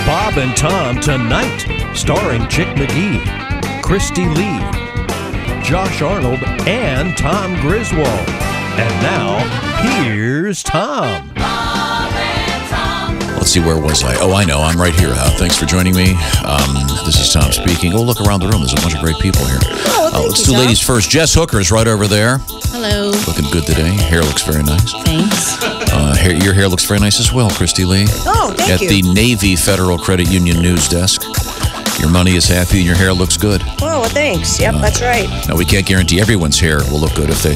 Bob and Tom Tonight, starring Chick McGee, Christy Lee, Josh Arnold, and Tom Griswold. And now, here's Tom. Let's see, where was I? Oh, I know. I'm right here. Thanks for joining me. This is Tom speaking. Oh, look around the room. There's a bunch of great people here. Let's do ladies first. Jess Hooker is right over there. Hello. Looking good today. Hair looks very nice. Thanks. Your hair looks very nice as well, Christy Lee. Oh, thank you. At the Navy Federal Credit Union news desk. Your money is happy and your hair looks good. Oh, well, thanks. Yep, that's right. Now, we can't guarantee everyone's hair will look good if they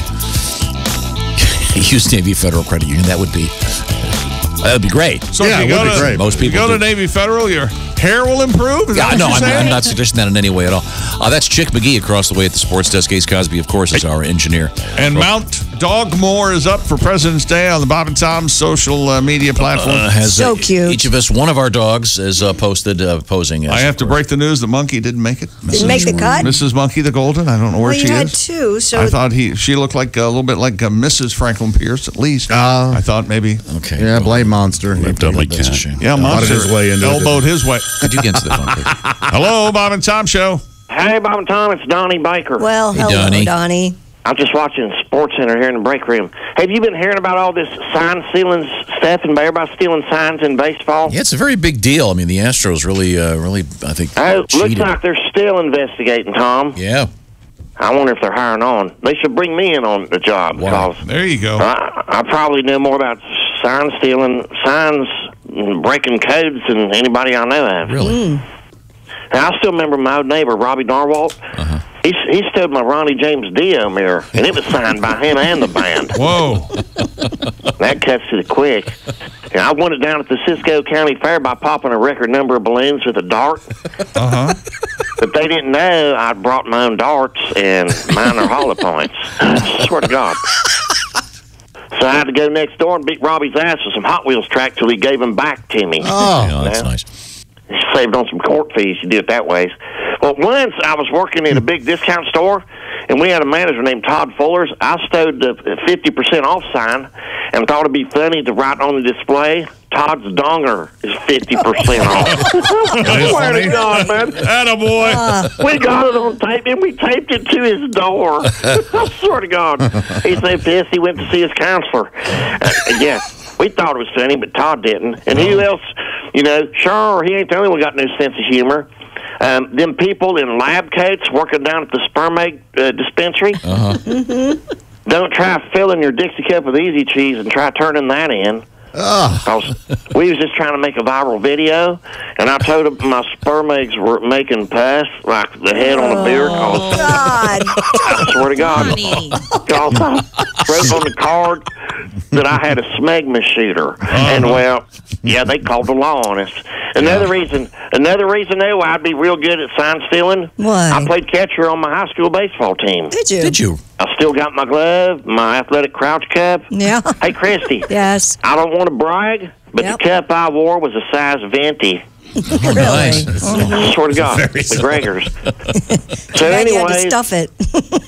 use Navy Federal Credit Union. That would be great. So yeah, it would be great. Most people go to Navy Federal, your hair will improve? Is no, I'm not suggesting that in any way at all. That's Chick McGee across the way at the sports desk. Ace Cosby, of course, is our engineer. And Mount Dogmore is up for President's Day on the Bob and Tom social media platform. So cute. Each of us, one of our dogs is posted posing. I have to break the news. The monkey didn't make it. Didn't make the cut? Mrs. Monkey the Golden. I don't know where she is. Well, you had two, so... I thought she looked like a little bit like Mrs. Franklin Pierce, at least. I thought maybe. Okay. Yeah, blame Monster. Totally piece of shame. Yeah, Monster his way into elbowed his way. Could you get into the phone, please? Hello, Bob and Tom Show. Hey, Bob and Tom, it's Donnie Baker. Well, hello, Donnie. I'm just watching Sports Center here in the break room. Have you been hearing about all this sign stealing stuff and everybody stealing signs in baseball? Yeah, it's a very big deal. I mean, the Astros really, I think, looks like they're still investigating, Tom. Yeah. I wonder if they're hiring on. They should bring me in on the job. Wow. Because there you go. I probably know more about sign stealing, signs breaking codes than anybody I know of. Really? And I still remember my old neighbor, Robbie Darwalt. He stole my Ronnie James Dio mirror, and it was signed by him and the band. Whoa. That cuts to the quick. And I won it down at the Cisco County Fair by popping a record number of balloons with a dart. But they didn't know I'd brought my own darts, and mine are hollow points. I swear to God. So I had to go next door and beat Robbie's ass with some Hot Wheels track till he gave them back to me. Oh, that's nice. Saved on some court fees. You do it that way. Well, once I was working in a big discount store, and we had a manager named Todd Fullers. I stowed the 50% off sign and thought it'd be funny to write on the display, Todd's donger is 50% off. I swear to God, man. Attaboy. We got it on tape, and we taped it to his door. I swear to God. He's so pissed he went to see his counselor. Yeah. We thought it was funny, but Todd didn't. And who else, sure, he ain't the only one got no sense of humor. Them people in lab coats working down at the sperm egg dispensary. Don't try filling your Dixie cup with Easy Cheese and try turning that in. Because we was just trying to make a viral video, and I told him my sperm eggs were making pus, like the head on a beer. Oh, God. I swear to God. Because I wrote on the card that I had a smegma shooter. And, well, yeah, they called the law on us. Another reason, though, I'd be real good at sign stealing. What? I played catcher on my high school baseball team. Did you? I still got my glove, my athletic crouch cup. Yeah. Hey, Christy. Yes. I don't want to brag, but the cup I wore was a size 20. Oh, nice. I swear to God, McGregor's. So You had to anyway, stuff it.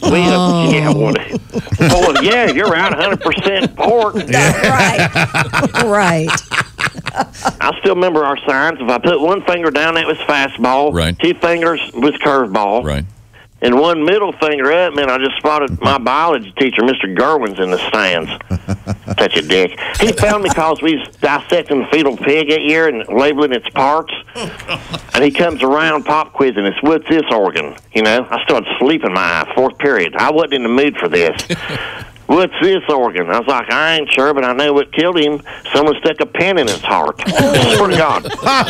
Yeah, you're out 100% pork. Right. I still remember our signs. If I put one finger down, that was fastball. Right. 2 fingers was curveball. Right. And one middle finger up, man, I just spotted my biology teacher, Mr. Gerwin's, in the stands. Such a dick. He found me because we was dissecting the fetal pig that year and labeling its parts. And he comes around pop quizzing us, what's this organ? I started sleeping my eye, 4th period. I wasn't in the mood for this. What's this organ? I was like, I ain't sure, but I know what killed him. Someone stuck a pin in his heart. I swear to God.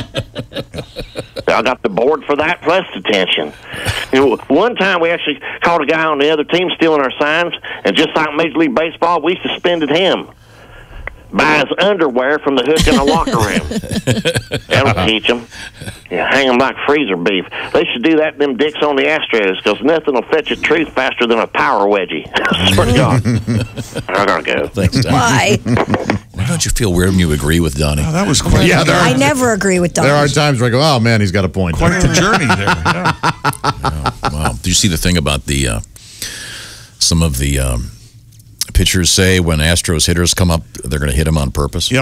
I got the board for that plus detention. One time we actually caught a guy on the other team stealing our signs, and just like Major League Baseball, we suspended him. Buy his underwear from the hook in the locker room. That'll teach them. Hang them like freezer beef. They should do that to them dicks on the Astros, because nothing will fetch a truth faster than a power wedgie. I swear to God. I gotta go. Thanks, Donnie. Why? Why don't you feel weird when you agree with Donnie? Oh, that was quite. Yeah, I never agree with Donnie. There are times where I go, oh, man, he's got a point. Quite the journey there. Yeah. Wow. Did you see the thing about the some of the pitchers say when Astros hitters come up, they're going to hit them on purpose? Yep.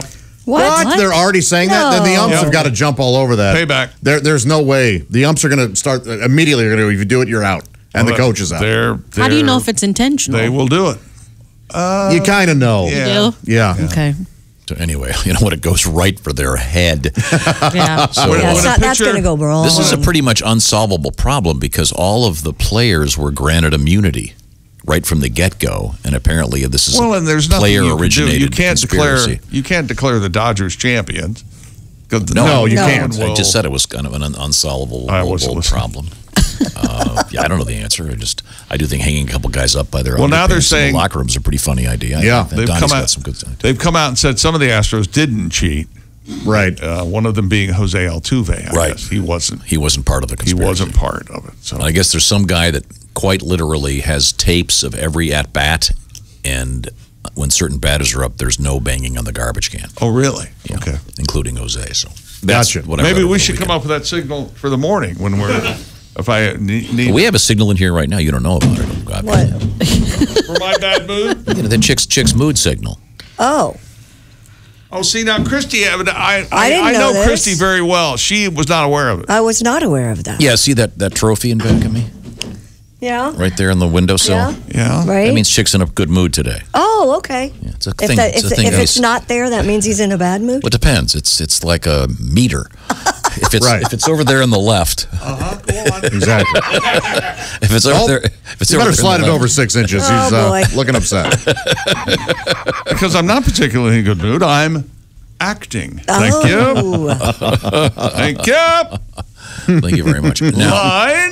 What? They're already saying that? Then the umps have got to jump all over that. Payback. There's no way. The umps are going to start immediately. They're going to, if you do it, you're out. And the coach is out. How do you know if it's intentional? They will do it. You kind of know. You do? Yeah. Okay. So anyway, you know what? It goes right for their head. Yeah. So that's going to go wrong. this is a pretty much unsolvable problem because all of the players were granted immunity right from the get-go, and apparently this is and there's nothing player-originated you can't conspiracy. You can't declare the Dodgers champions. No, you can't. I just said it was kind of an unsolvable problem. I don't know the answer. I do think hanging a couple guys up by their now they're saying in the locker rooms is a pretty funny idea. Yeah, they've come out and said some of the Astros didn't cheat. Right. One of them being Jose Altuve. I guess. He wasn't part of the conspiracy. He wasn't part of it. So I guess there's some guy that quite literally has tapes of every at bat, and when certain batters are up, there's no banging on the garbage can. Oh, really? Yeah, okay. Including Jose. So gotcha. Maybe we should come up with that signal for the morning when we're. If I need, we have a signal in here right now. You don't know about it. What? For my bad mood? The chick's mood signal. Oh. Oh, see, now, Christy, I didn't know this. Christy very well. She was not aware of it. I was not aware of that. Yeah, see that trophy in back of me? Yeah. Right there on the windowsill? Yeah. Right. That means chick's in a good mood today. Oh, okay. Yeah, it's a If, thing. if it's not there, that means he's in a bad mood? Well, it depends. It's like a meter. If it's over there on the left. Go on. Exactly. If it's over there, you better slide it over 6 inches. Oh, He's looking upset. Because I'm not particularly in a good mood. I'm acting. Thank you. Thank you. Thank you very much. Now,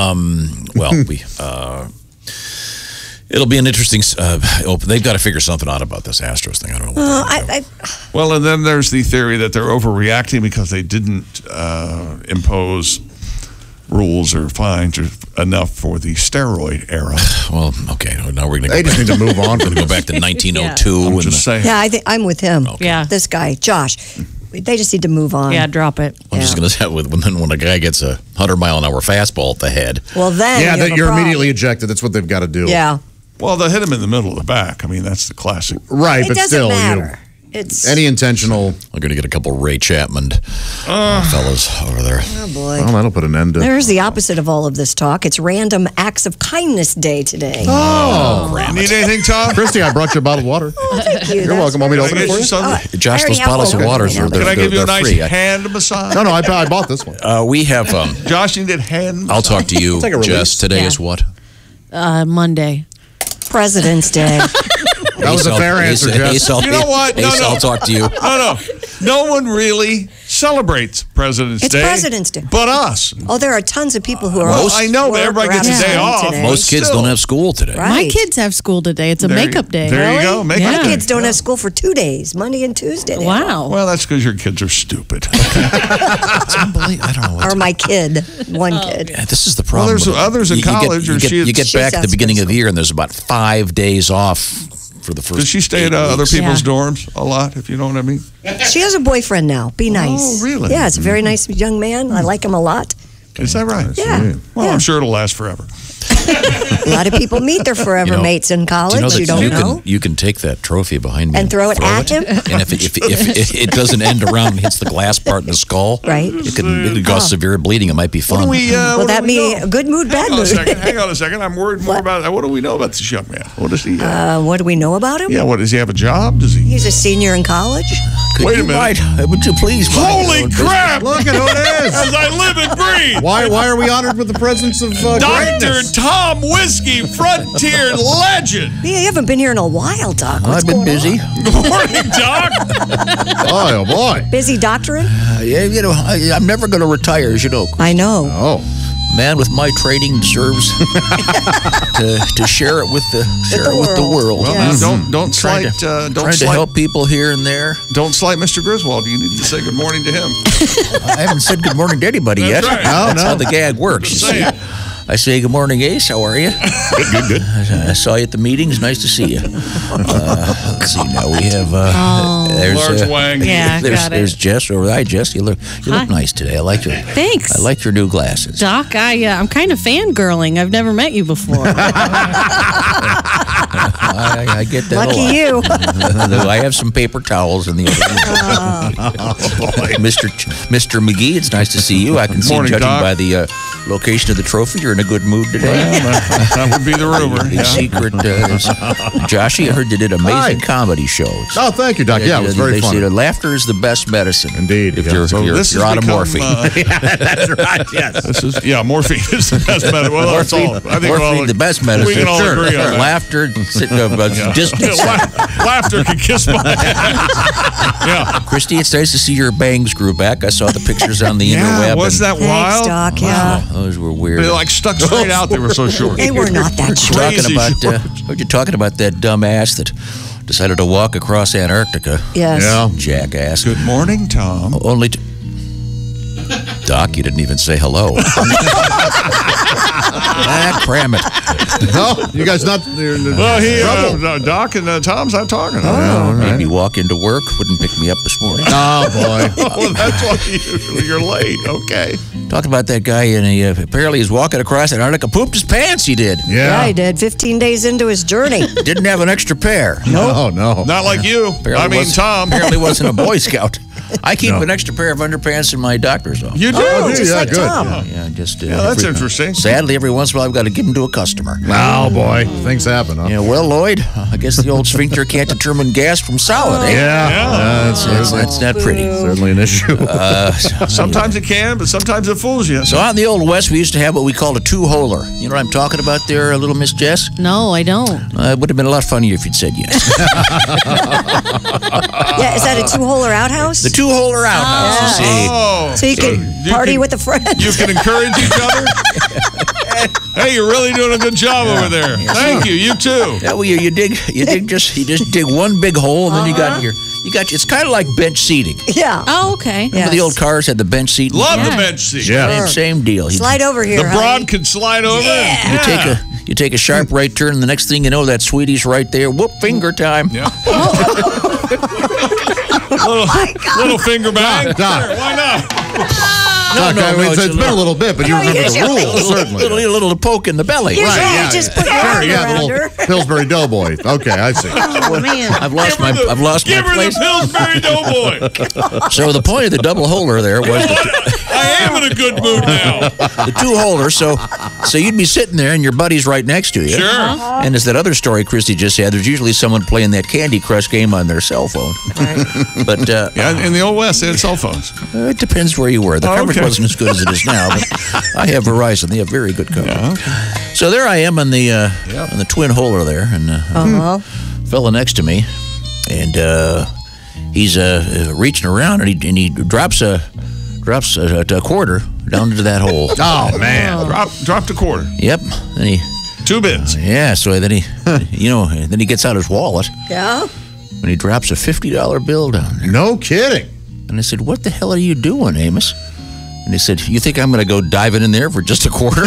Line. It'll be an interesting. They've got to figure something out about this Astros thing. I don't know. Well, and then there's the theory that they're overreacting because they didn't impose rules or fines enough for the steroid era. Well, okay. Now we're going to. They just need to move on. We're going to go back to 1902. I'm just saying. Yeah, I'm with him. Okay. Yeah. This guy, Josh. They just need to move on. Yeah, drop it. I'm just going to say when a guy gets a 100-mile-an-hour fastball at the head. Well, then you're immediately ejected. That's what they've got to do. Yeah. Well, they hit him in the middle of the back. I mean, that's the classic. Right, It but doesn't still, matter. It's any intentional. I'm going to get a couple Ray Chapman fellas over there. Oh boy. Well, that'll put an end to. There's the opposite of all of this talk. It's Random Acts of Kindness Day today. Need anything, Tom? Christy, I brought you a bottle of water. Thank you. You're welcome. Want me to open it for you? Josh, I those already have bottles of one. water are Can Can I give you a nice free. hand massage? No, I bought this one. We have. Josh, you did hand massage? I'll talk to you, Take a release. Jess. Today is what? Monday. President's Day. That was a fair answer, Jess. You know what? No. I'll talk to you. No one really celebrates President's Day. It's President's Day. But us. Oh, there are tons of people who are I know, but everybody gets a day off. Today. Most kids don't have school today. Right. My kids have school today. It's a makeup day. There you go. Makeup My day. kids don't have school for 2 days, Monday and Tuesday. Wow. Well, that's because your kids are stupid. It's unbelievable. I don't know. Or my kid, one kid. Yeah, this is the Well, problem. there's others in college. You get back at the She's beginning of the out year, and there's about 5 days off for the first. Does she stay at 8 other weeks. people's dorms a lot, if you know what I mean? She has a boyfriend now. Be nice. Oh, really? Yeah, it's a very nice young man. I like him a lot. Is that right? Yeah. Well, Yeah. I'm sure it'll last forever. A lot of people meet their forever mates in college. You don't know. You can take that trophy behind me And throw it at him? And if it doesn't end around and hits the glass part in the skull, Right. it could cause severe bleeding. It might be fun. Well, that means a good mood, bad mood. Hang on a second. I'm worried more about what do we know about this young man? What does he? What do we know about him? Yeah. What does he have a job? Does he? He's a senior in college. Wait a minute. Would you please? Holy crap! Look at who it is. As I live and breathe. Why are we honored with the presence of Dr. greatness? Tom Whiskey, frontier legend. Yeah, you haven't been here in a while, Doc. What's I've been going busy. on? Good morning, Doc. Oh boy. Busy doctoring? Yeah, I'm never going to retire, as you know. I know. Oh. Man with my training deserves to share it with the world. Well, Yes. don't slight. Trying Don't to slight. help people here and there. Don't slight Mr. Griswold. You need to say good morning to him. I haven't said good morning to anybody That's yet. right. That's how the gag works. You Just see. saying. I say, good morning, Ace. How are you? Good. I saw you at the meeting. It's nice to see you. Let's see. Now we have. Large wang. Yeah, got it. There's Jess over there. Hi, Jess. You look nice today. I like your. Thanks. I like your new glasses. Doc, I'm kind of fangirling. I've never met you before. I get that. Lucky you. I have some paper towels in the other room. Mr. McGee, it's nice to see you. I can see, Morning, judging Doc. by the location of the trophy, you're in a good mood today. That would be the rumor. The secret, Joshy, I heard you did an amazing comedy show. Oh, thank you, Doc. Yeah, it was very They funny. say laughter is the best medicine. Indeed. If Yeah. you're, So you're, this you're has out of become, morphine. That's right. Yes. Morphine is the best medicine. Well, that's all. I think we're all, Morphine, the best medicine. We can all agree on that. Laughter, distance. Laughter can kiss my Yeah. Christy, it's nice to see your bangs grew back. I saw the pictures on the interweb. Was that Thanks, wild? Doc. Yeah. Oh, those were weird. They like stuck straight out. They were so short. They were not that short. Talking Crazy about, short. heard you talking about that dumb ass that decided to walk across Antarctica. Yes. Yeah. Jackass. Good morning, Tom. Only to... Doc, you didn't even say hello. Cram it. No, you guys not. Well, Doc and Tom's not talking. Made me walk into work, wouldn't pick me up this morning. Oh, boy. Well, that's why you're late. Okay. Talking about that guy, and he apparently is walking across Antarctica, pooped his pants, he did. Yeah, he did. 15 days into his journey. Didn't have an extra pair. No. Not like you. Tom. Apparently wasn't a Boy Scout. I keep an extra pair of underpants in my doctor's office. You do? Just like good. Tom. That's interesting. Sadly, every once in a while, I've got to give them to a customer. Oh, boy. Things happen, huh? Yeah, well, Lloyd, I guess the old sphincter can't determine gas from solid, eh? That's not pretty. Certainly an issue. Sometimes it can, but sometimes it fools you. So out in the Old West, we used to have what we called a two-holer. You know what I'm talking about there, little Miss Jess? No, I don't. It would have been a lot funnier if you'd said yes. Yeah, is that a two-holer outhouse? The two-holer outhouse, you see. So you can party with a friend. You can encourage each other. Hey, you're really doing a good job over there. Thank you. You too. Yeah, well, you just dig one big hole, and then you got it's kind of like bench seating. Yeah. Oh, okay. Remember the old cars had the bench seat? Love the bench seat. Yeah. Same deal. Slide over here, The broad can slide over. Yeah. You take a sharp right turn, and the next thing you know, that sweetie's right there. Whoop, finger time. Yeah. Little finger bang. Doc. Sure, why not? It's been a little bit, but you remember the rules, certainly. A little poke in the belly. Usually Right, you just put your Sure, arm the around little her. Pillsbury Doughboy. Okay, I see. Oh, man. I've lost my Give her place. the Pillsbury Doughboy. So the point of the double holder there was I am in a good mood now. the two holder. So you'd be sitting there, and your buddy's right next to you. Sure. And as that other story Christy just had, there's usually someone playing that Candy Crush game on their cell phone. But Yeah, in the old West, they had cell phones. it depends where you were. The coverage wasn't as good as it is now, but I have Verizon. They have very good coverage. So there I am on the twin holder there, and fella next to me, and he's reaching around, and he drops a quarter down into that hole. Oh, man. Dropped a quarter. Yep. And he 2 bits. so then he then he gets out his wallet Yeah. and he drops a $50 bill down there. No kidding. And I said, "What the hell are you doing, Amos?" And he said, "You think I'm going to go diving in there for just a quarter?"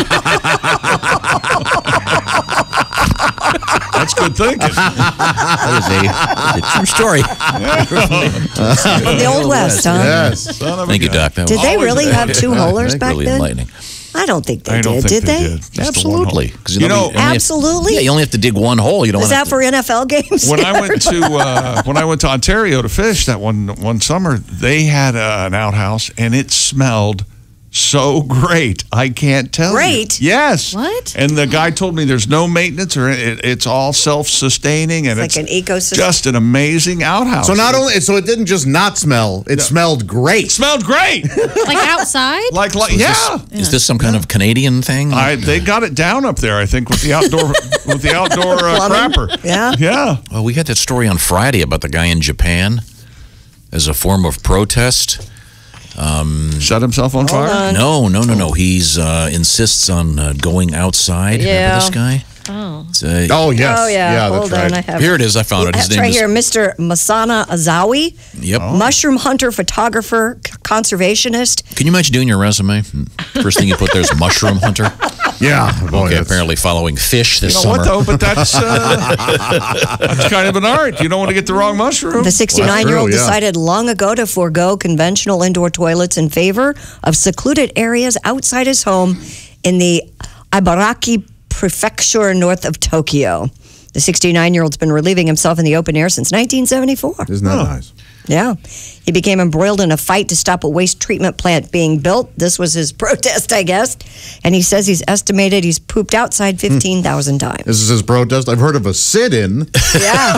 That's good thinking. That is a true story. From the Old West, huh? Yes. Thank you, Doc. That Did was they really have two holers back really then? enlightening. I don't think they I don't did. think Did they? did. Just the one Absolutely. hole. 'Cause You know, Absolutely? Yeah, you only have to dig one hole. You don't Is have that for NFL games? when I went to Ontario to fish that one summer, they had an outhouse, and it smelled so great. I can't tell Great? you. Yes. What? And the guy told me there's no maintenance, or it's all self-sustaining, and It's like an ecosystem. just an amazing outhouse. So it didn't just not smell, it smelled great. It smelled great. Like outside? like to. Is this some kind of Canadian thing? They got it down up there, I think, with the outdoor crapper. Yeah. Yeah. Well, we had that story on Friday about the guy in Japan as a form of protest. Set himself on fire? No. He's insists on going outside. Yeah. Remember this guy? Oh. It's, Oh, yes. Oh, yeah. Yeah, Hold that's on. I right. have Here it is. I found it. His That's name right is. here. Mr. Masana Azawi, Yep. mushroom hunter, photographer, conservationist. Can you imagine doing your resume? First thing you put there is mushroom hunter. Yeah. Boy, Okay, apparently following fish this summer. What though? But that's kind of an art. You don't want to get the wrong mushroom. The 69-year-old yeah. decided long ago to forego conventional indoor toilets in favor of secluded areas outside his home in the Ibaraki Prefecture north of Tokyo. The 69-year-old's been relieving himself in the open air since 1974. Isn't that nice? Yeah. He became embroiled in a fight to stop a waste treatment plant being built. This was his protest, I guess. And he says he's estimated he's pooped outside 15,000 times. This is his protest. I've heard of a sit-in. Yeah.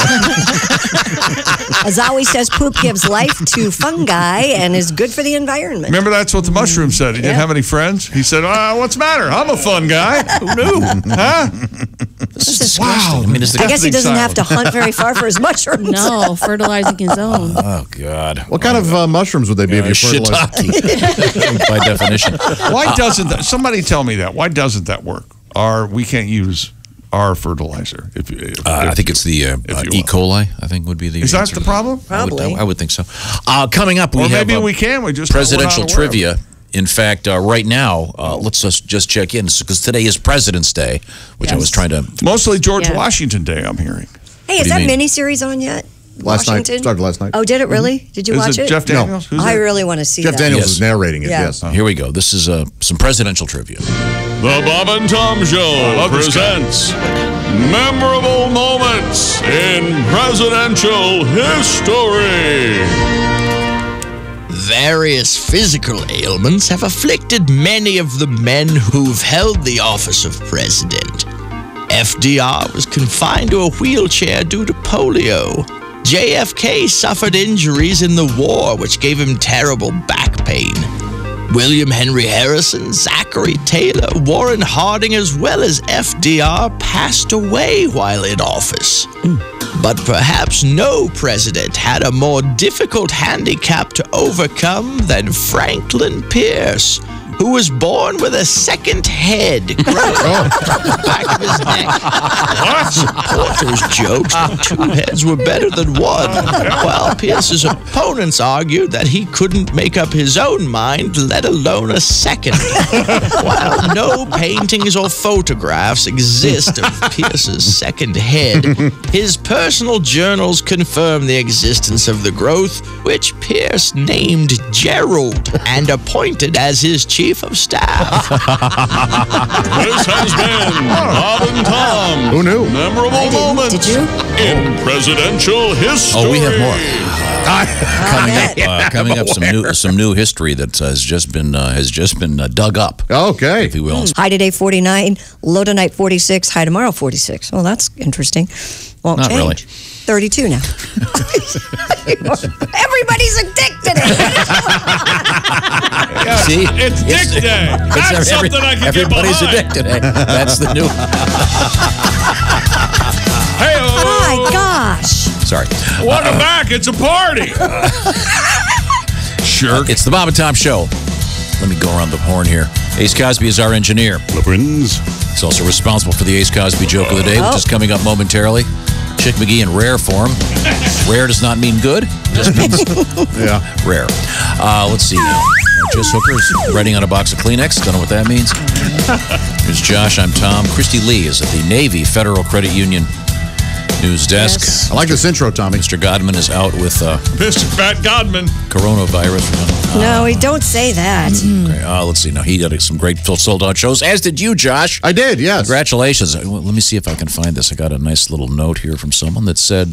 As always says, poop gives life to fungi and is good for the environment. Remember, that's what the mushroom said. He didn't have any friends. He said, what's the matter? I'm a fun guy. Who knew? Huh? This is disgusting. I mean, I guess he doesn't have to hunt very far for his mushrooms. No, fertilizing his own. Oh, God. What kind of mushrooms would they be if you fertilize? Shiitake, by definition. Why doesn't that? Somebody tell me that. Why doesn't that work? We can't use our fertilizer. I think it's the E. coli, I think would be the Is that answer. the problem? Probably. I would think so. Coming up, we Or have maybe we can. We just presidential we're not aware of it. trivia. In fact, right now, let's just check in because today is President's Day, which I was trying to. Mostly George Yeah. Washington Day, I'm hearing. Hey, What is do you that mean? miniseries on yet? Last night. Washington? Started last night. Oh, did it really? Did you Is watch it it? Jeff Daniels? Who's I it? really want to see Jeff that. Daniels Yes. is narrating it, Yeah. yes. Here we go. This is some presidential trivia. The Bob and Tom Show presents memorable moments in presidential history. Various physical ailments have afflicted many of the men who've held the office of president. FDR was confined to a wheelchair due to polio. JFK suffered injuries in the war, which gave him terrible back pain. William Henry Harrison, Zachary Taylor, Warren Harding, as well as FDR passed away while in office. But perhaps no president had a more difficult handicap to overcome than Franklin Pierce, who was born with a second head growing from the back of his neck. Supporters joked that 2 heads were better than 1, while Pierce's opponents argued that he couldn't make up his own mind, let alone a second. While no paintings or photographs exist of Pierce's second head, his personal journals confirm the existence of the growth, which Pierce named Gerald and appointed as his chief of staff. This has been Bob and Tom. Who knew? Memorable moments Did you? in presidential history. Oh, we have more. bet. Coming up, some new history that has just been dug up, Okay. if you will. High today 49, low tonight 46, high tomorrow 46. Well, that's interesting. Won't Not change. really. 32 now. Everybody's addicted to it. See, It's Dick Day. That's something I can everybody's get behind. addicted. Eh? That's the new. Oh my gosh. Sorry. Welcome back. It's a party. Sure. It's the Bob and Tom Show. Let me go around the horn here. Ace Cosby is our engineer. Friends. He's also responsible for the Ace Cosby joke of the day, which is coming up momentarily. Chick McGee in rare form. Rare does not mean good. It just means rare. Let's see now. Jess Hooker is writing on a box of Kleenex. Don't know what that means. Here's Josh. I'm Tom. Christy Lee is at the Navy Federal Credit Union news desk. Yes. I like this intro, Tommy. Mr. Godman is out with Mr. Fat Godman. coronavirus. No, we don't say that. Okay, let's see. Now, he got some great sold-out shows, as did you, Josh. I did, yes. Congratulations. Well, let me see if I can find this. I got a nice little note here from someone that said,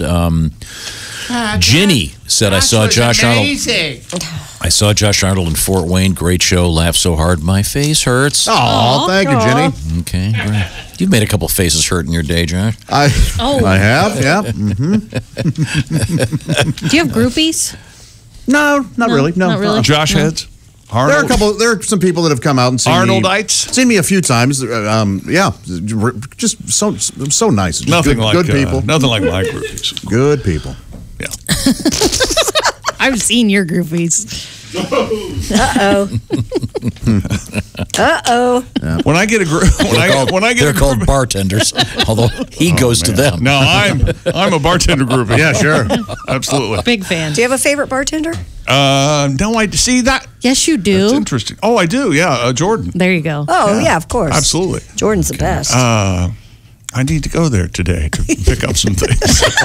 Ginny said, I saw Josh Arnold. I saw Josh Arnold in Fort Wayne. Great show. Laughed so hard my face hurts. Oh, thank you, Jenny. Okay, great. You've made a couple faces hurt in your day, Josh. I have, yeah. Mm-hmm. Do you have groupies? No, not really. No, not really. Josh heads. Arnold. There are some people that have come out and seen Arnoldites. me a few times. Yeah, just so nice. Just Nothing good, like good people. Nothing like my groupies. Good people. Yeah. I've seen your groupies. When I get a group, they're called bartenders, although he goes to them. No, I'm a bartender groupie. Yeah, sure. Absolutely. Big fan. Do you have a favorite bartender? No, I see that. Yes, you do. That's interesting. Oh, I do. Yeah, Jordan. There you go. Oh, yeah, of course. Absolutely. Jordan's the best. I need to go there today to pick up some things.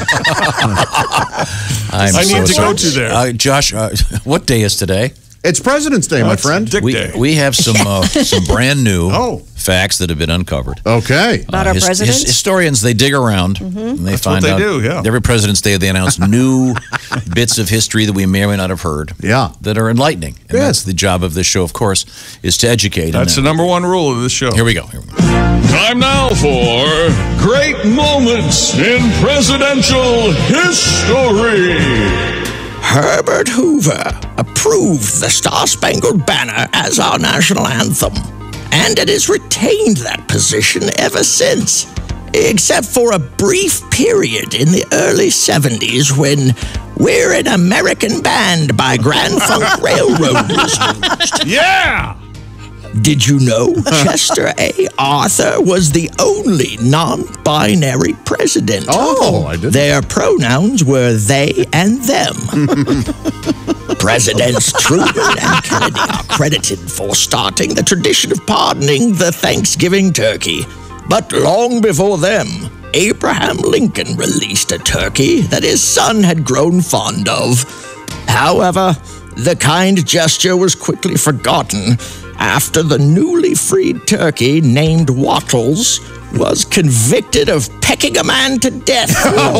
I need to go to there. Josh, what day is today? It's President's Day, my friend. Dick Day. We have some brand new facts that have been uncovered. Okay. About our presidents? Historians, they dig around and they find what out. they do, yeah. Every President's Day, they announce new bits of history that we may or may not have heard. Yeah. That are enlightening. And that's the job of this show, of course, is to educate. That's the number one rule of this show. Here we go. Time now for Great Moments in Presidential History. Herbert Hoover approved the Star-Spangled Banner as our national anthem, and it has retained that position ever since, except for a brief period in the early 70s when We're an American Band by Grand Funk Railroad was used. Yeah! Did you know Chester A. Arthur was the only non-binary president? Oh, I didn't. Their pronouns were they and them. Presidents Truman and Kennedy are credited for starting the tradition of pardoning the Thanksgiving turkey. But long before them, Abraham Lincoln released a turkey that his son had grown fond of. However, the kind gesture was quickly forgotten after the newly freed turkey named Wattles was convicted of pecking a man to death.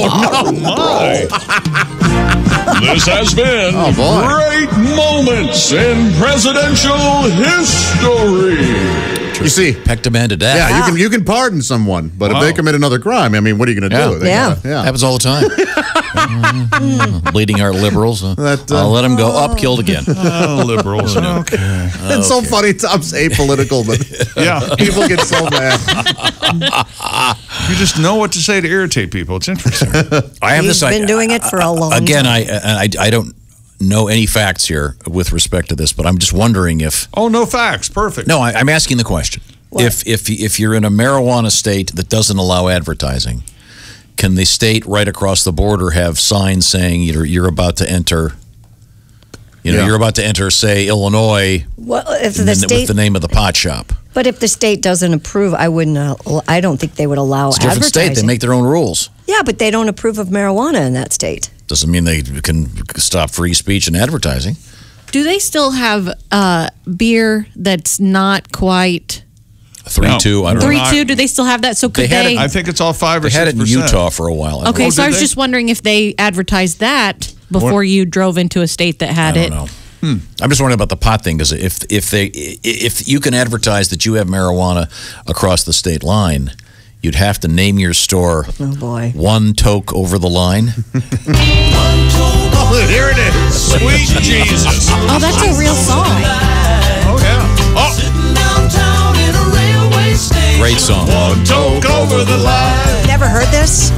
This has been Great Moments in Presidential History. You see, pecked a man to death. Yeah, you can pardon someone, but if they commit another crime, I mean, what are you going to do? Happens all the time. Bleeding heart liberals. I'll let them go up, killed again. Liberals. Okay. It's so funny. Tom's apolitical, but people get so mad. You just know what to say to irritate people. It's interesting. I have He's been doing it for a long time. Again, I don't know any facts here with respect to this, but I'm just wondering if. Oh, no facts. Perfect. No, I'm asking the question. If you're in a marijuana state that doesn't allow advertising, can the state right across the border have signs saying you're about to enter? You're about to enter, say, Illinois. Well, if the state with the name of the pot shop. But if the state doesn't approve, I don't think they would allow It's a different advertising. state. They make their own rules. Yeah, but they don't approve of marijuana in that state. Doesn't mean they can stop free speech and advertising. Do they still have beer that's not quite 3.2? I don't know. 3.2? Do they still have that? So could they? I think it's all 5 or 6%. They had it in Utah for a while. Okay, so I was just wondering if they advertised that before you drove into a state that had it. I don't know. I'm just wondering about the pot thing, because if you can advertise that you have marijuana across the state line, you'd have to name your store. Oh boy! One toke over the line. Oh, here it is. Sweet Jesus. Oh, that's a real song. Oh yeah. Oh. Great song. One toke over the line. Never heard this?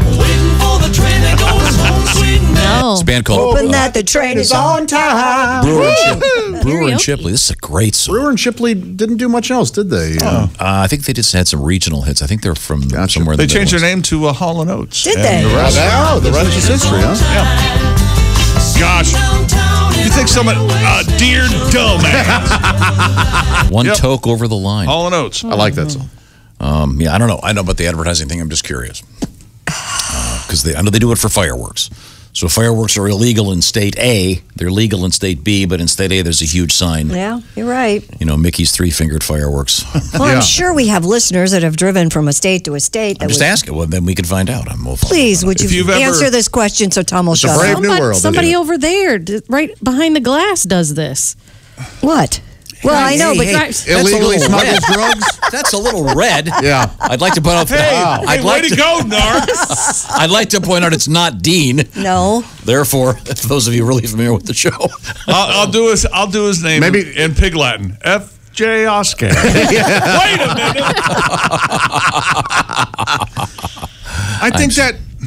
No. It's a band called Hoping that the train is on time. Brewer and Shipley. This is a great song. Brewer and Shipley didn't do much else, did they? I think they just had some regional hits. I think they're from somewhere. They changed their name to Hall & Oates. Did they? The rest is history, huh? Yeah. Gosh. You think someone, dear dumbass. One toke over the line. Hall & Oates. I like that song. I don't know. I know about the advertising thing. I'm just curious. Because I know they do it for fireworks. So fireworks are illegal in state A. They're legal in state B, but in state A, there's a huge sign. Yeah, you're right. Mickey's three-fingered fireworks. Well, I'm sure we have listeners that have driven from a state to a state. I'm just asking. Well, then we can find out. Please, would you answer this question so Tom will shut up? It's a brave new world. Somebody over there, right behind the glass, does this. What? Well, I know, but illegally smuggled drugs. That's a little red. Yeah, I'd like to point out. Way to go, narcs. I'd like to point out it's not Dean. No. Therefore, for those of you really familiar with the show, I'll do his name. Maybe in Pig Latin. F.J. Oscar. Wait a minute. I think that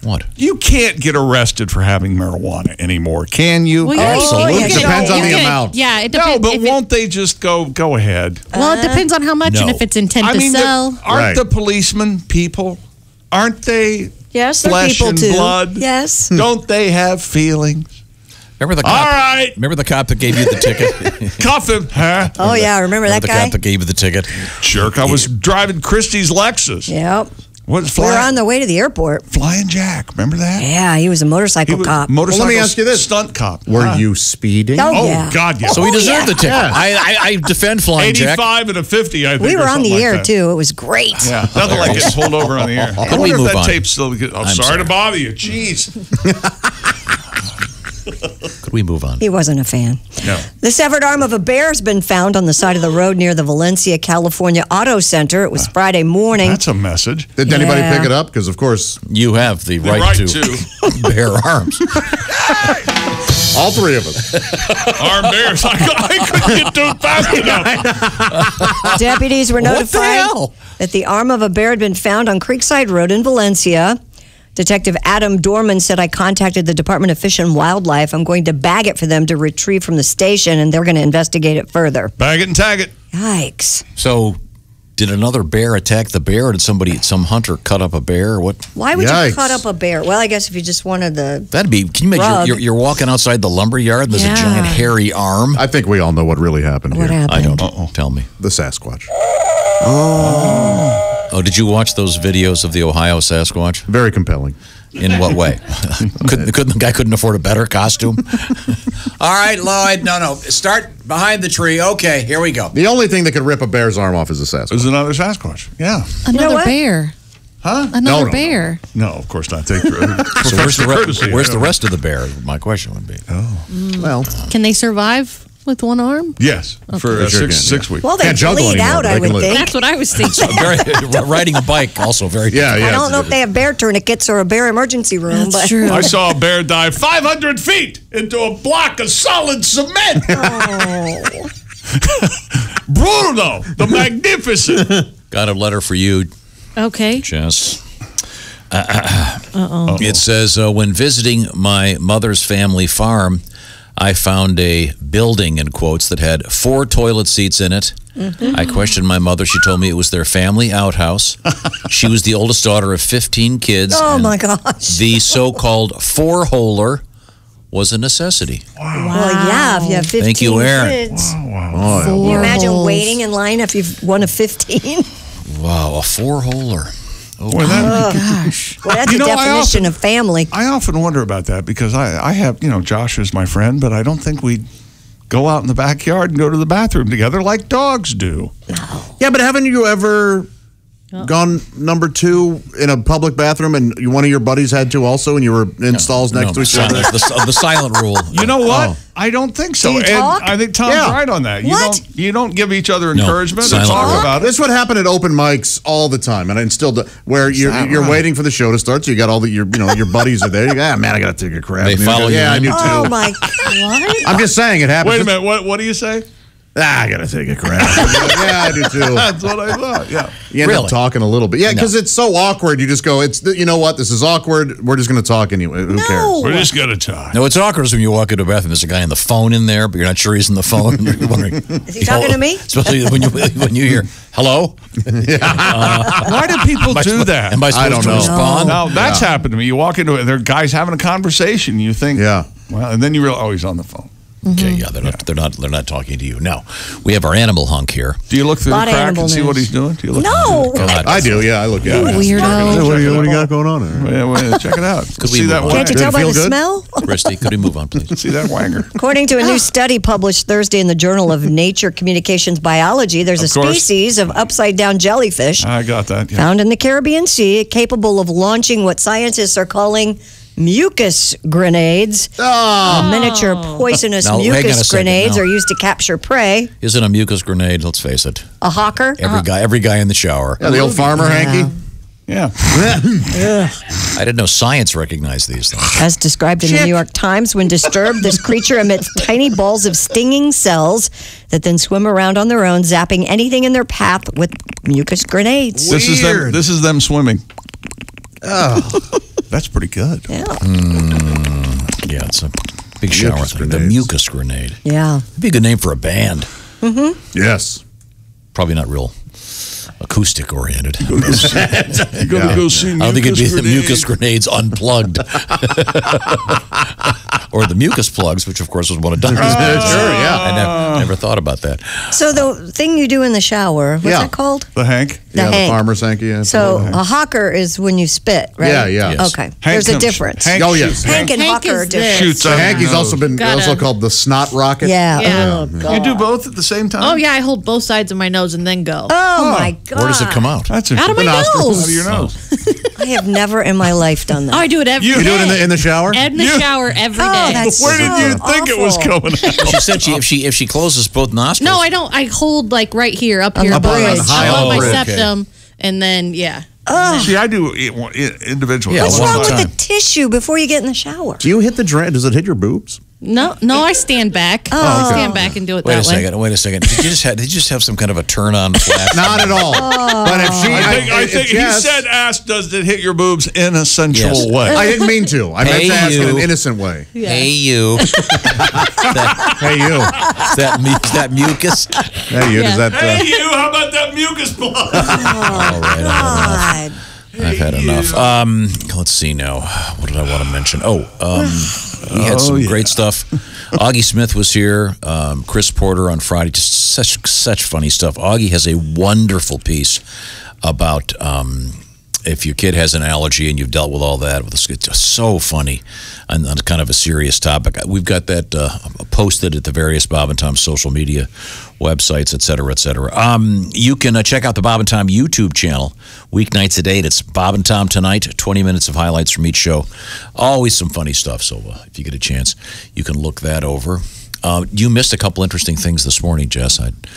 What? You can't get arrested for having marijuana anymore, can you? Well, yeah, Absolutely. yeah, It depends on the amount. Yeah, it No, depends. but won't they just go ahead? Well, it depends on how much and No. if it's intent to sell. Aren't Right. the policemen people? Aren't they Yes, they're flesh people and too. blood? Yes. Don't they have feelings? Remember the cop? All right. Remember the cop that gave you the ticket? Cuff him, huh? Oh, yeah. Remember that the guy? cop that gave you the ticket? Jerk. I was driving Christie's Lexus. Yep. What's We were flying? on the way to the airport. Flying Jack. Remember that? Yeah, he was a motorcycle cop. Motorcycle Well, let me ask you this. stunt cop. Were Huh? you speeding? Oh, Oh, yeah. God, yeah. So he deserved yeah. the ticket. Yeah. I defend Flying Jack. 85 and a 50, I think. We or were on something the like air, that. too. It was great. Yeah, nothing like getting pulled over on the air. I we wonder if move that on? tape's still. I'm sorry sorry. to bother you. Jeez. Could we move on? He wasn't a fan. No. The severed arm of a bear has been found on the side of the road near the Valencia, California Auto Center. It was Friday morning. That's a message. Did anybody Yeah. pick it up? Because, of course, You have the right, right to to. bear arms. all three of us. Armed bears. I couldn't get to it fast enough. Deputies were What the notified hell? that the arm of a bear had been found on Creekside Road in Valencia. Detective Adam Dorman said, I contacted the Department of Fish and Wildlife. I'm going to bag it for them to retrieve from the station, and they're going to investigate it further. Bag it and tag it. Yikes. So, did another bear attack the bear, or did some hunter cut up a bear? Or what? Why would Yikes. you cut up a bear? Well, I guess if you just wanted the... That'd be. Can you imagine? Rug. You're walking outside the lumber yard, and there's Yeah. a giant hairy arm. I think we all know what really happened What here. happened? I don't. Tell me. The Sasquatch. Oh, did you watch those videos of the Ohio Sasquatch? Very compelling. In what way? The guy couldn't afford a better costume? All right, Lloyd. No. Start behind the tree. Okay, here we go. The only thing that could rip a bear's arm off is a Sasquatch. There's another Sasquatch. Yeah. Another what? bear. Huh? Another No. bear. No, of course not. Take So where's the courtesy. where's the rest of the bear? My question would be. Well, Can they survive with one arm? Yes, for They sure can, 6 weeks. Well, they Can't juggle bleed anymore, out, but I they can would live. think. That's what I was thinking. Riding a bike also very. yeah. I don't know if they have bear tourniquets or a bear emergency room, That's but true. I saw a bear dive 500 feet into a block of solid cement. Oh. Bruno, the Magnificent. Got a letter for you, Okay. Jess. It says, when visiting my mother's family farm, I found a building, in quotes, that had 4 toilet seats in it. I questioned my mother. She told me it was their family outhouse. She was the oldest daughter of 15 kids. oh and my gosh. The so-called 4-holer was a necessity. Well, yeah, if you have 15 Thank you, Aaron. kids. Oh, Can you imagine holes. waiting in line if you've one of 15? Wow, a 4-holer. Boy, that, Gosh. Well, that's You a know, I definition often- of family. I often wonder about that because I have, Josh is my friend, but I don't think we'd go out in the backyard and go to the bathroom together like dogs do. yeah, but haven't you ever gone number 2 in a public bathroom and one of your buddies had to also and you were in stalls next to each other? The silent rule. You know what? Oh. I don't think so. Do you And talk? I think Tom's Yeah. right on that. What? You don't give each other No, encouragement or silent talk rule. about it. This would happen at open mics all the time, and I still do, where you're right? waiting for the show to start. So you got all your buddies are there. You go, man, I gotta take a crap. They And you follow go, you Yeah, I in? do too. Oh my God. I'm just saying it happens. Wait a minute. What do you say? I gotta take a crap. Yeah, I do too. That's what I thought. Yeah. You end Really? up talking a little bit. Yeah, because it's so awkward. You just go, you know what? This is awkward. We're just going to talk anyway. Who cares? We're just gonna talk. No, it's awkward when you walk into a bathroom. There's a guy on the phone in there, but you're not sure he's on the phone. You're wondering, Is he talking to me? Especially when you hear hello. Why do people do that? Am I supposed don't to know. respond? Now that's happened to me. You walk into it, there are guys having a conversation. You think, Yeah. well, and then you realize, oh, he's on the phone. Okay, yeah, they're not talking to you. Now, we have our animal hunk here. Do you look through the Lot of crack animal and see what news. he's doing? Do you look No. God. I do. Yeah, I look at it. Weirdo. What do you got going on there? Yeah, check it out. Could we See move that on? Can't you wanger? tell by feel the good? smell? Christy, could we move on, please? See that wanger? According to a new study published Thursday in the Journal of Nature Communications Biology, there's Of a course. species of upside-down jellyfish I got that. Yeah. found in the Caribbean Sea capable of launching what scientists are calling mucus grenades. Miniature poisonous Now, hang on a mucus second grenades now. are used to capture prey. Isn't a mucus grenade? Let's face it. A hawker? Every guy in the shower. Yeah, the old farmer hanky. Yeah. I didn't know science recognized these things. As described in the New York Times, when disturbed, this creature emits tiny balls of stinging cells that then swim around on their own, zapping anything in their path with mucus grenades. This is them swimming. That's pretty good. Yeah. Yeah, it's a big shower thing. The mucus grenade. Yeah. It'd be a good name for a band. Yes. Probably not real acoustic oriented. You gotta go see. I don't think it'd be the mucus grenades unplugged, or the mucus plugs, which of course was one of Donnie's. Sure, yeah. I never thought about that. So the thing you do in the shower, what's that called? The hank. The hank. The farmer's hanky. Yeah, So a hawker is when you spit, right? Yeah. Yes. Okay. Hank There's a comes- difference. Hank Oh, yes. Hank and Hank hawker are is different. the- Shoots So out hanky's your also nose. been also called the snot rocket. Yeah. Yeah. Oh, God. You do both at the same time. Oh, yeah, I hold both sides of my nose and then go. Oh, my God. Where does it come out? That's Out of my nostrils. nose. Out of your nose. I have never in my life done Oh, that. I do it every You day. You do it in the shower? In the shower every Oh, day. that's Where did you so think it was awful. going out? She said if she closes both nostrils. No, I don't. I hold like right here, up On here the above my, bridge. above my Okay. septum, and then See, I do it individually. Yeah, What's one wrong at a with time. the tissue before you get in the shower? Do you hit the drain? Does it hit your boobs? no, I stand back. I stand back and do it Wait a that way. second. Did you just have some kind of a turn on flash? Not at all. But if she, I think he Jess- said, "Ask, does it hit your boobs in a sensual Yes. way?" I didn't mean to. I meant Hey, to ask in an you. innocent way. Hey you. Hey, you. Is that mucus? Hey, you. Does that? Hey, you! How about that mucus plug? All right, God. I've had enough. Let's see now. What did I want to mention? We had some great stuff. Augie Smith was here. Chris Porter on Friday. Just such funny stuff. Augie has a wonderful piece about if your kid has an allergy and you've dealt with all that. It's just so funny on kind of a serious topic. We've got that posted at the various Bob and Tom social media websites, et cetera, et cetera. You can check out the Bob and Tom YouTube channel weeknights at 8. It's Bob and Tom Tonight, 20 minutes of highlights from each show. Always some funny stuff, so if you get a chance, you can look that over. You missed a couple interesting things this morning, Jess.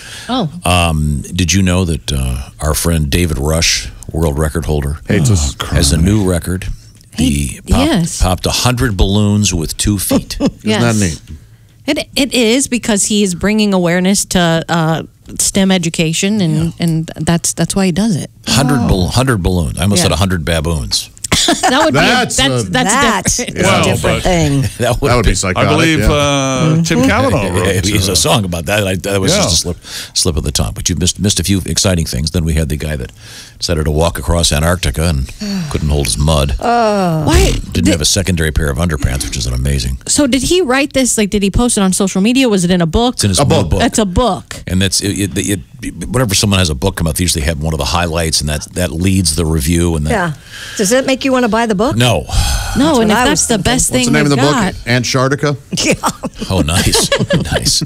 Did you know that our friend David Rush, world record holder, has a new record? He popped 100 balloons with 2 feet. Isn't that neat? It is because he is bringing awareness to STEM education, and that's why he does it. 100 balloons. I almost said 100 baboons. That would That's that's a different. different thing. That would be psychotic. I believe Tim Cavanaugh wrote. He's a song about that. That was just a slip of the tongue. But you missed a few exciting things. Then we had the guy that decided to walk across Antarctica and couldn't hold his mud. Why Didn't have a secondary pair of underpants, which is amazing. So did he write this? Like, did he post it on social media? Was it in a book? It's in his book. That's a book. And that's whenever someone has a book come out, they usually have one of the highlights, and that leads the review. And Yeah. Does it make you want to buy the book? No. No, and if what I that's was the thinking. best What's thing the name of the they've got, book? Antarctica? Yeah. Oh, nice. Nice.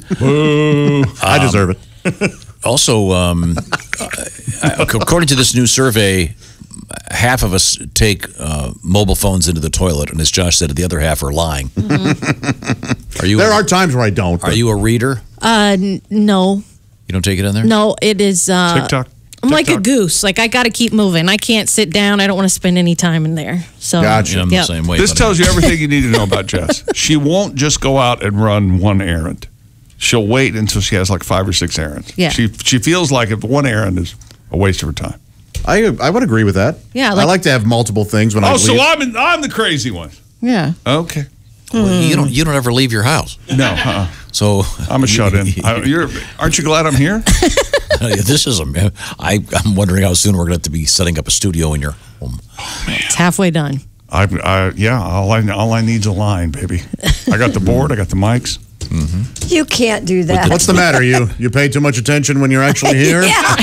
I deserve it. Also, according to this new survey, half of us take mobile phones into the toilet, and as Josh said, the other half are lying. Are you? There are times where I don't. Are you a reader? no, You don't take it in there? no, it is TikTok. I'm like a goose. Like, I got to keep moving. I can't sit down. I don't want to spend any time in there. So Gotcha. Yeah, I'm the same way. This but tells you everything you need to know about Jess. She won't just go out and run one errand. She'll wait until she has like 5 or 6 errands. Yeah. She feels like if one errand is a waste of her time. I would agree with that. Yeah, I like to have multiple things when I Oh, leave. so I'm the crazy one. yeah. Okay. Well, you don't ever leave your house. No, So I'm a shut-in. Aren't you glad I'm here? This is I'm wondering how soon we're going to have to be setting up a studio in your home. It's halfway done. All I need's a line, baby. I got the board. I got the mics. You can't do that. What's the matter? You pay too much attention when you're actually here?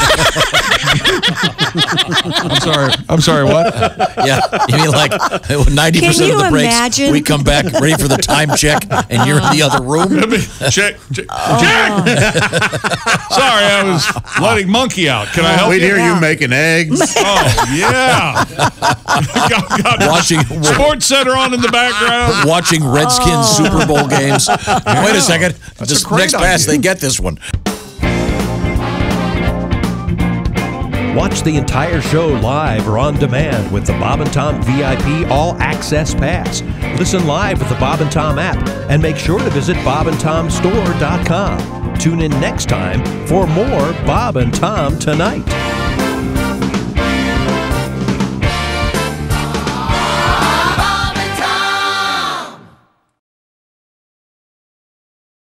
I'm sorry. What? Yeah, you mean like 90% Can you of the breaks imagine? we come back ready for the time check, and you're in the other room. Check. Sorry, I was letting Monkey out. Can I help We'd you? hear you making eggs. Oh yeah. got Watching Sports Center on in the background. watching Redskins Super Bowl games. Wait a second. This a great next pass, idea. they get this one. Watch the entire show live or on demand with the Bob and Tom VIP All Access Pass. Listen live with the Bob and Tom app and make sure to visit bobandtomstore.com. Tune in next time for more Bob and Tom Tonight.